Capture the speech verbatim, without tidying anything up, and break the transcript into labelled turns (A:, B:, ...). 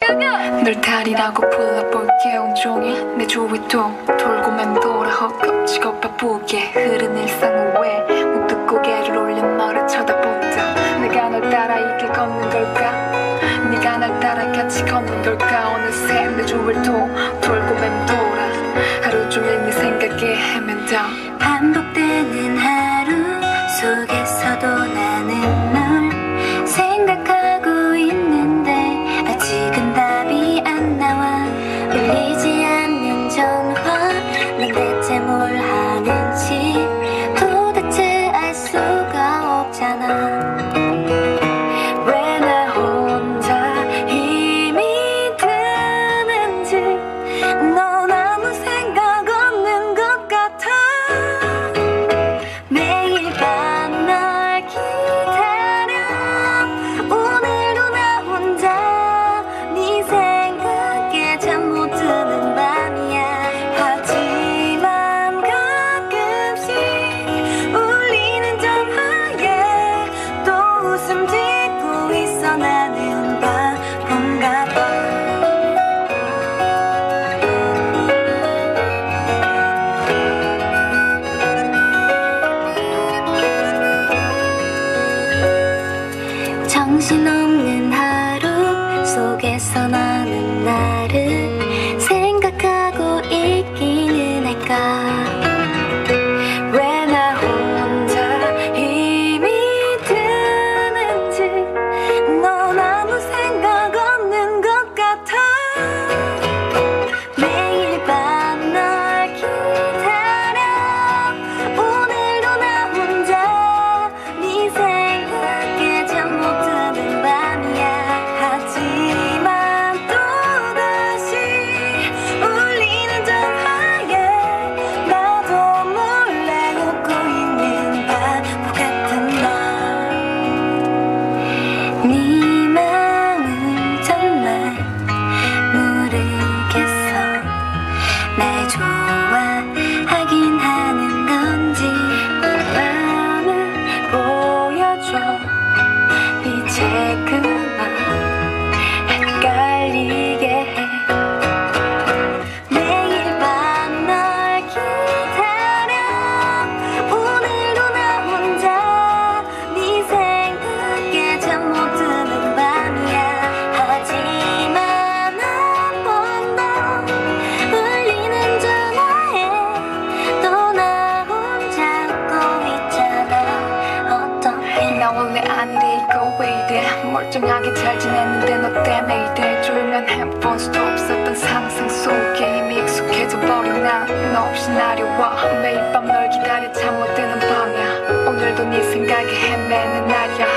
A: 널 달이라고 불러볼게 온종일 내 주위 또 돌고 맴돌아 헛겁지고 바쁘게 흐른 일상 후에 문득 고개를 올려 너를 쳐다본다. 내가 널 따라 이 길 걷는 걸까? 네가 날 따라 같이 걷는 걸까? 어느새 내 주위를 또 돌고 맴돌아 하루 종일 네 생각에 헤맨다.
B: 반복되는 하루 속에서도 나는 널 생각하고 있는데 아직은 답이 안 나와. 울리지 않는 전화 넌 대체 뭘 하는지 도대체 알 수가 없잖아.
A: 왜 나 혼자 힘이 드는지
B: 넌 아무 생각 없는 것 같아. 매일 밤 널 기다려. 오늘도 나 혼자 네 생각에 잠 못 드는 밤이야. 하지만 가끔씩 울리는 전화에 또 웃음 짓고 있어. 나는 바본가 봐. 정신없는 하루 속에서 나는 나를 생각하고 있기는 할까.
A: 왜 나 혼자 힘이 드는지
B: 넌 아무 생각 없는 것 같아. 매일 밤 널 기다려. 오늘도 나 혼자 네 생각에 잠 못 드는 밤이야. 하지만 또다시 울리는 전화에 나도 몰래 웃고 있는 바보 같은 널. 네 마음을 정말 모르겠어. 날 좋아하긴 하는 건지
A: 마음을 보여줘. 이제 그만 헷갈리게 해.
B: 매일 밤 널 기다려. 오늘도 나 혼자 네 생각에 잠 못 드는 밤이야. 하지만 한 번 더 울리는 전화에 또 나 혼자 웃고 있잖아. 어떡해.
A: 나 원래 아니래 이거 왜 이래. 멀쩡하게 잘 지냈는데 너 때문에 이래. 졸면 핸폰 스톱 썼던 상상 속에 이미 익숙해져 버린 나. 너 없이 나려와 매일 밤 널 기다려 잠 못 드는 밤이야. 오늘도 네 생각에 헤매는 날이야.